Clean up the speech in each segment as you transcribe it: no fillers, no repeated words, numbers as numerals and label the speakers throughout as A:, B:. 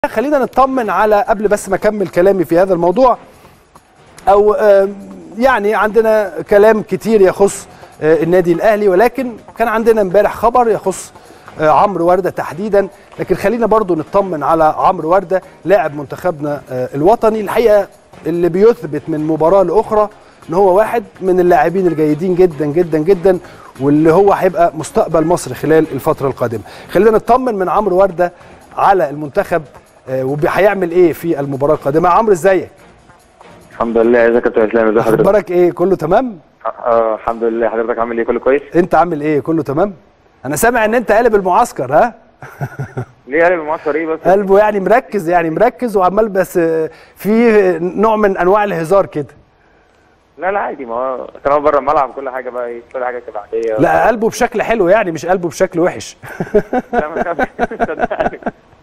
A: خلينا نطمن على قبل بس ما اكمل كلامي في هذا الموضوع او يعني عندنا كلام كتير يخص النادي الاهلي، ولكن كان عندنا امبارح خبر يخص عمرو ورده تحديدا. لكن خلينا برضو نطمن على عمرو ورده لاعب منتخبنا الوطني، الحقيقه اللي بيثبت من مباراه لاخرى ان هو واحد من اللاعبين الجيدين جدا جدا جدا، واللي هو هيبقى مستقبل مصر خلال الفتره القادمه. خلينا نطمن من عمرو ورده على المنتخب وهيعمل ايه في المباراه القادمه. عمرو ازيك؟
B: الحمد لله. ازيك يا كابتن اسلام؟ ازي حضرتك؟
A: اخبارك ايه؟ كله تمام؟
B: الحمد لله. حضرتك عامل ايه؟ كله كويس؟
A: انت عامل ايه؟ كله تمام؟ انا سامع ان انت قالب المعسكر. ها
B: ليه قالب المعسكر؟ ايه بس
A: قلبه يعني مركز وعمال، بس في نوع من انواع الهزار كده.
B: لا عادي، ما هو كمان بره الملعب كل حاجه بقى ايه، كل حاجه تبقى عاديه.
A: لا قلبه بشكل حلو يعني، مش قلبه بشكل وحش.
B: لا ما صدقني.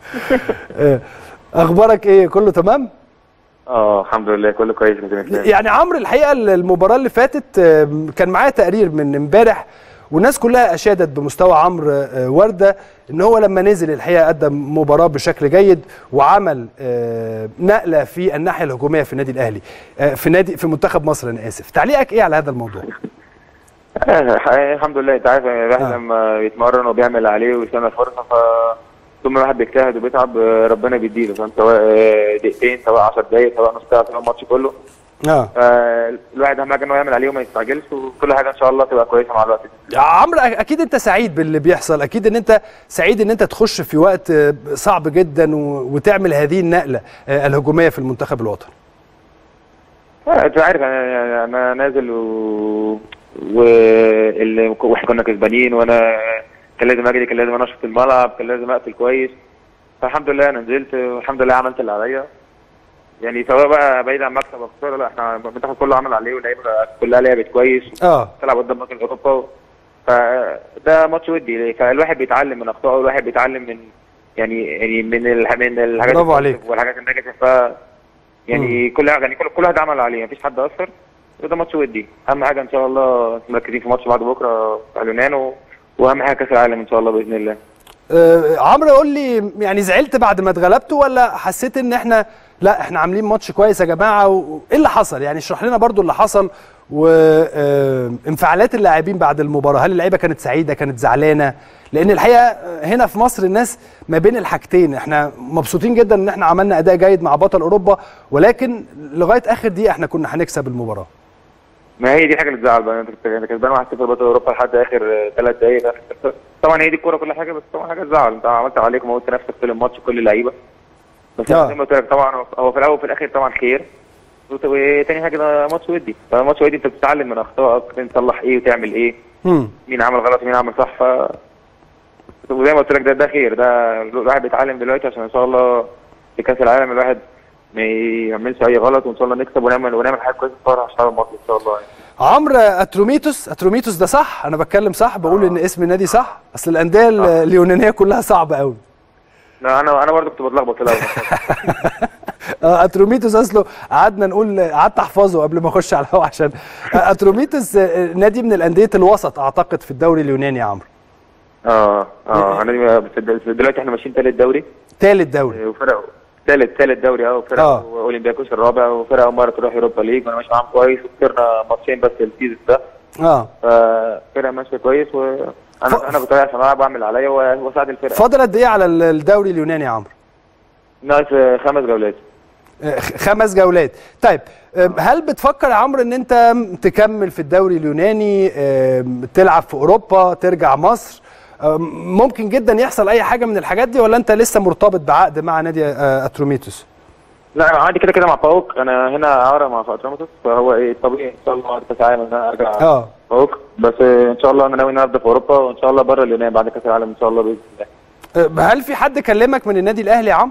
A: اخبارك ايه؟ كله تمام؟
B: الحمد لله كله كويس.
A: يعني عمرو الحقيقه المباراه اللي فاتت كان معايا تقرير من امبارح، والناس كلها اشادت بمستوى عمرو ورده، ان هو لما نزل الحقيقه قدم مباراه بشكل جيد وعمل نقله في الناحيه الهجوميه في النادي الاهلي، في منتخب مصر. انا اسف، تعليقك ايه على هذا الموضوع؟
B: الحمد لله. انت عارف الواحد لما يتمرن وبيعمل اللي عليه ويستنى فرصه، طول ما الواحد بيجتهد وبيتعب ربنا بيديله، فاهم؟ سواء دقيقتين، سواء 10 دقايق، سواء نص ساعه، سواء الماتش كله. الواحد اهم حاجه انه يعمل عليه وما يستعجلش، وكل حاجه ان شاء الله تبقى كويسه مع الوقت.
A: عمرو اكيد انت سعيد باللي بيحصل، اكيد ان انت سعيد ان انت تخش في وقت صعب جدا وتعمل هذه النقله الهجوميه في المنتخب الوطني.
B: انت عارف انا نازل واحنا كنا كسبانين، وانا كان لازم اجري، كان لازم انشط الملعب، كان لازم اقفل كويس. فالحمد لله انا نزلت والحمد لله عملت اللي عليا. يعني سواء بقى بعيد عن مكسب او خساره، لا احنا المنتخب كله عمل عليه، واللعيبه كلها لعبت كويس. تلعب قدام بطل اوروبا، فده ماتش ودي، فالواحد بيتعلم من اخطائه، والواحد بيتعلم من يعني من الحاجات
A: برافو عليك
B: والحاجات النيجاتيف. يعني كل واحد عمل عليه، مفيش حد اثر، وده ماتش ودي. اهم حاجه ان شاء الله مركزين في ماتش بعد بكره في اليونان، واهم حاجه كاس العالم ان شاء الله باذن الله.
A: عمرو قول لي، يعني زعلت بعد ما اتغلبتوا، ولا حسيت ان احنا عاملين ماتش كويس يا جماعه؟ وايه اللي حصل؟ يعني اشرح لنا برضو اللي حصل وانفعالات اللاعبين بعد المباراه. هل اللعيبه كانت سعيده، كانت زعلانه؟ لان الحقيقه هنا في مصر الناس ما بين الحاجتين، احنا مبسوطين جدا ان احنا عملنا اداء جيد مع بطل اوروبا، ولكن لغايه اخر دقيقه احنا كنا هنكسب المباراه.
B: ما هي دي حاجه اللي تزعل بقى، انت كسبان 1-0 بطل اوروبا لحد اخر 3 دقايق. طبعا هي دي الكوره كل حاجه، بس طبعا حاجه تزعل. انت عملت عليك وموتت نفسك طول الماتش كل اللعيبه، بس زي ما قلت لك طبعا هو في الاول وفي الاخر طبعا خير. وتاني حاجه ده ماتش ودي، فماتش ودي انت بتتعلم من اخطائك، تصلح ايه وتعمل ايه، مين عمل غلط ومين عمل صح. وزي ما قلت لك ده خير، ده الواحد بيتعلم دلوقتي عشان ان شاء الله في كاس العالم الواحد ما يعملش اي غلط، وان شاء الله نكسب ونعمل حاجه كويسه تفرح الشعب المصري ان شاء الله. يعني
A: عمرو اتروميتوس ده صح؟ انا بتكلم صح؟ بقول ان اسم النادي صح؟ اصل الانديه اليونانيه كلها صعبه قوي.
B: لا انا برضه كنت بتلخبط في الاول.
A: اتروميتوس اصله قعدت احفظه قبل ما اخش على الهواء، عشان اتروميتوس نادي من الانديه الوسط اعتقد في الدوري اليوناني يا عمرو.
B: انا دلوقتي احنا ماشيين ثالث دوري. وفرق ثالث دوري. وفرق اولمبياكوس الرابع، وفرق اول مره تروح اوروبا ليج، وانا ماشي معاهم كويس، وخسرنا ماتشين بس السيزون ده. ففرقه ماشيه كويس، وانا بطلع في الملعب واعمل عليا واساعد الفرقه.
A: فاضل قد ايه على الدوري اليوناني يا عمرو؟
B: ناقص 5 جولات.
A: 5 جولات. طيب هل بتفكر يا عمرو ان انت تكمل في الدوري اليوناني، تلعب في اوروبا، ترجع مصر؟ ممكن جدا يحصل اي حاجه من الحاجات دي، ولا انت لسه مرتبط بعقد مع نادي اتروميتوس؟
B: لا انا عندي كده مع باوك، انا هنا اعاره مع اتروميتوس، فهو طبيعي ان شاء الله بعد كاس العالم ان انا ارجع باوك. بس ان شاء الله انا ناوي ان ابدا في اوروبا، وان شاء الله بره اليونان بعد كاس العالم ان شاء الله باذن
A: الله. هل في حد كلمك من النادي الاهلي يا عمرو؟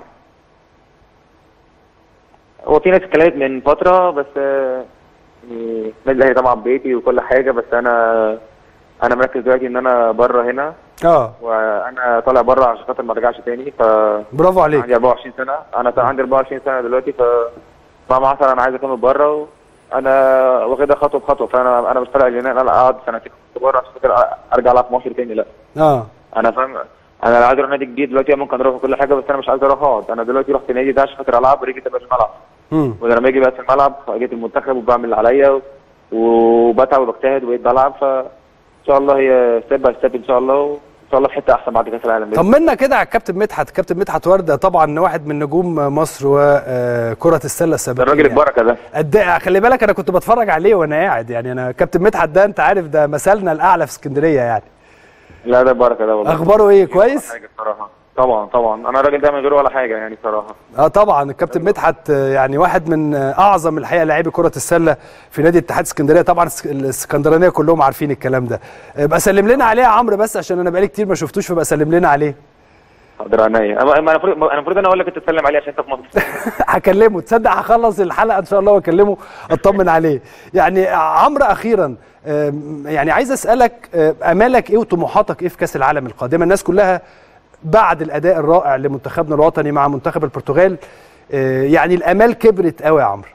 B: هو في ناس اتكلمت من فتره، بس النادي الاهلي طبعا بيتي وكل حاجه، بس انا مركز دلوقتي ان انا بره هنا. وانا طالع بره عشان خاطر ما ارجعش تاني.
A: برافو عليك.
B: عندي 24 سنه، انا عندي 24 سنه دلوقتي، مع عسل انا عايز اكمل بره، وانا واخدها خطوه بخطوه. فانا مش طالع اليونان انا اقعد سنتين بره عشان خاطر ارجع العب في مصر تاني، لا. انا فاهم، انا لو عايز اروح نادي جديد دلوقتي ممكن اروح كل حاجه، بس انا مش عايز اروح اقعد. انا دلوقتي رحت نادي ده عشان خاطر العب ورجلي تبقى في الملعب. ولما اجي بقى في الملعب جيت المنتخب وبعمل اللي عليا وبتعب وبجتهد وبقيت بلعب، فان شاء الله هي ستيب باي ستيب ان شاء الله، وان شاء الله في حته احسن بعد كاس العالم.
A: طمنا كده على الكابتن مدحت. كابتن مدحت ورده طبعا واحد من نجوم مصر وكره السله السابقين.
B: الراجل البركه ده
A: خلي بالك انا كنت بتفرج عليه وانا قاعد، يعني انا كابتن مدحت ده انت عارف ده مثلنا الاعلى في اسكندريه يعني.
B: لا ده البركه ده والله.
A: اخباره ايه؟ كويس؟
B: حاجه بصراحه. طبعا انا الراجل ده من غيره ولا حاجه يعني بصراحه.
A: طبعا الكابتن مدحت يعني واحد من اعظم الحقيقه لاعبي كره السله في نادي اتحاد اسكندريه، طبعا الاسكندرانيه كلهم عارفين الكلام ده. ابقى سلم لنا عليه يا عمرو بس عشان انا بقالي كتير ما شفتوش، فبقى سلم لنا عليه.
B: حاضر عينيا. انا المفروض انا اقول لك انت تسلم عليه عشان انت في مصر.
A: هكلمه، تصدق هخلص الحلقه ان شاء الله واكلمه اطمن عليه. يعني عمرو اخيرا يعني عايز اسالك امالك ايه وطموحاتك ايه في كاس العالم القادمه؟ الناس كلها بعد الاداء الرائع لمنتخبنا الوطني مع منتخب البرتغال يعني الامال كبرت قوي يا عمرو.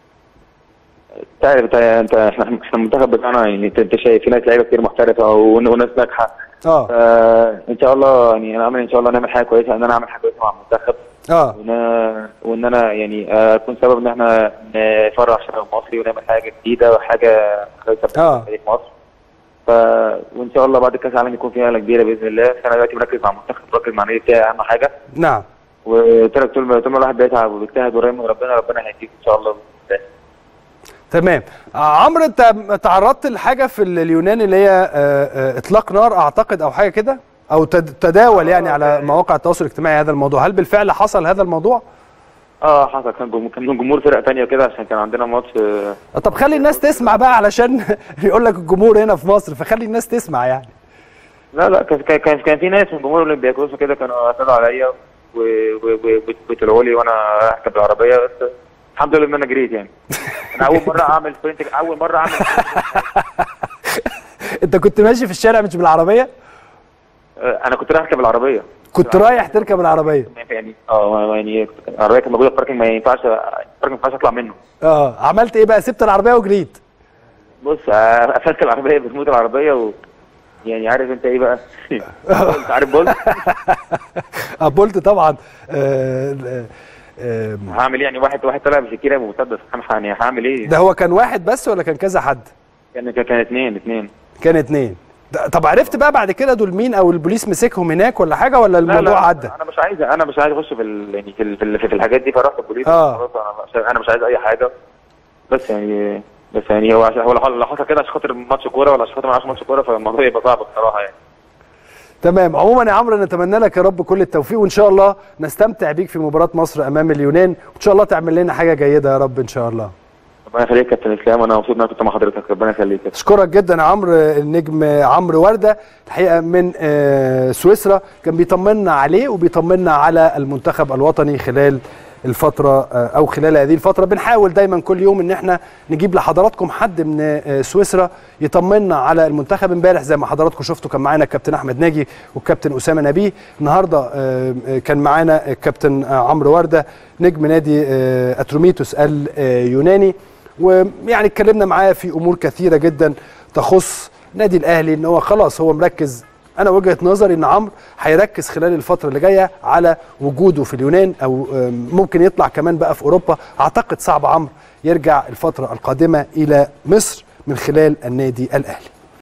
B: تعرف انت احنا المنتخب بتاعنا يعني انت شايف في ناس لعيبه كتير محترفه وناس ناجحه. ان شاء الله يعني انا امل ان شاء الله نعمل حاجه كويسه، ان انا اعمل حاجه كويسه مع المنتخب. وان انا يعني اكون سبب ان احنا نفرح الشباب المصري ونعمل حاجه جديده وحاجه كويسه في مصر. وان شاء الله بعد كاس العالم يكون في نقله كبيره باذن الله. انا دلوقتي مركز مع المنتخب، مركز مع النادي بتاعي اهم حاجه.
A: نعم.
B: وقلت لك طول ما الواحد بيتعب وبيجتهد وقريب من ربنا هيديك ان شاء الله.
A: تمام. عمرو انت تعرضت لحاجه في اليونان اللي هي اطلاق نار اعتقد او حاجه كده، او تداول يعني على مواقع التواصل الاجتماعي هذا الموضوع، هل بالفعل حصل هذا الموضوع؟
B: حصل. كان جمهور فرقه ثانيه كده عشان كان عندنا ماتش.
A: طب خلي الناس تسمع بقى علشان يقول لك الجمهور هنا في مصر، فخلي الناس تسمع يعني.
B: لا كان في ناس من جمهور اولمبياكوس كده كانوا اعتدوا عليا وبيطلعوا لي وانا راكب بالعربيه، بس الحمد لله ان انا جريت يعني. انا اول مره اعمل سبرنت.
A: انت كنت ماشي في الشارع مش بالعربيه؟
B: انا كنت رايح اركب العربيه.
A: كنت رايح تركب العربيه؟
B: يعني يعني العربيه كانت موجوده في باركنج، ما ينفعش اطلع منه.
A: عملت ايه بقى؟ سبت العربيه وجريت؟
B: بص قفلت العربيه بريموت العربيه يعني عارف انت ايه بقى؟ انت عارف بولت؟
A: بولت طبعا.
B: هعمل ايه يعني؟ واحد طلع بسكينه بمسدس، يعني هعمل ايه؟
A: ده هو كان واحد بس ولا كان كذا حد؟
B: كان اثنين.
A: كان اثنين. طب عرفت بقى بعد كده دول مين او البوليس مسكهم هناك ولا حاجه ولا الموضوع عدى؟
B: انا مش عايز اخش في الحاجات دي، فرحت البوليس. خلاص انا مش عايز اي حاجه، بس يعني هو لو حصل كده عشان خاطر ماتش كوره ولا عشان خاطر ما ماتش كوره، فالموضوع يبقى صعب بصراحه يعني.
A: تمام. عموما يا عمرو نتمنى لك يا رب كل التوفيق، وان شاء الله نستمتع بيك في مباراه مصر امام اليونان، وان شاء الله تعمل لنا حاجه جيده يا رب ان شاء الله.
B: ربنا يخليك يا كابتن اسلام، وانا مبسوط ان انا كنت مع حضرتك. ربنا يخليك.
A: اشكرك جدا يا عمرو. النجم عمرو ورده الحقيقه من سويسرا كان بيطمنا عليه وبيطمنا على المنتخب الوطني خلال الفتره او خلال هذه الفتره. بنحاول دايما كل يوم ان احنا نجيب لحضراتكم حد من سويسرا يطمنا على المنتخب. امبارح زي ما حضراتكم شفتوا كان معانا الكابتن احمد ناجي والكابتن اسامه نبيه، النهارده كان معانا الكابتن عمرو ورده نجم نادي اتروميتوس اليوناني، ويعني اتكلمنا معاه في امور كثيره جدا تخص نادي الاهلي، ان هو خلاص هو مركز. انا وجهه نظري ان عمرو هيركز خلال الفتره اللي جايه على وجوده في اليونان، او ممكن يطلع كمان بقى في اوروبا. اعتقد صعب عمرو يرجع الفتره القادمه الى مصر من خلال النادي الاهلي.